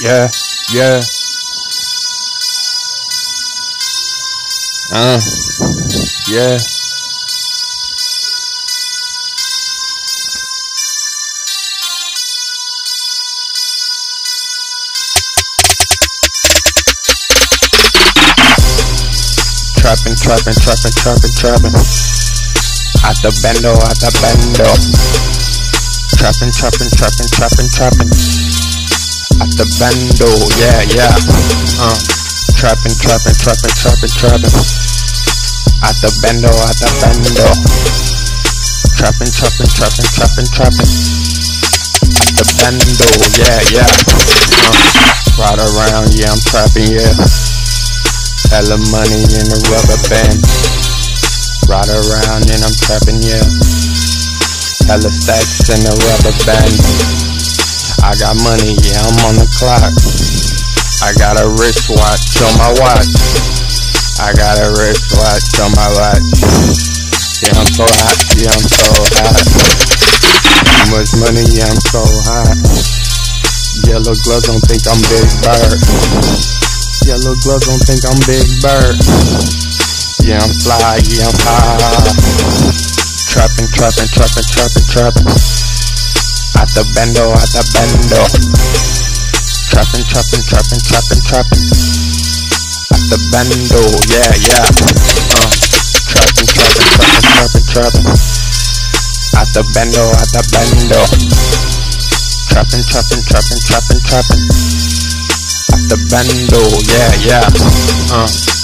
Yeah, yeah. Yeah. Trapping. At the bando. Trapping. At the bando, yeah. Trapping. At the bando. Trapping. At the bando, yeah. Ride around, yeah, I'm trapping, yeah. Hella money in a rubber band. Ride around and I'm trapping, yeah. Hella stacks in a rubber band. I got money, yeah, I'm on the clock. I got a wristwatch on my watch. I got a wristwatch on my watch. Yeah, I'm so hot, yeah, I'm so hot. Too much money, yeah, I'm so hot. Yellow gloves don't think I'm Big Bird. Yellow gloves don't think I'm Big Bird. Yeah, I'm fly, yeah, I'm high. Trapping. At the bando. Trapping. At the bando, yeah. Trapping. At the bando. Trapping. At the bando, yeah.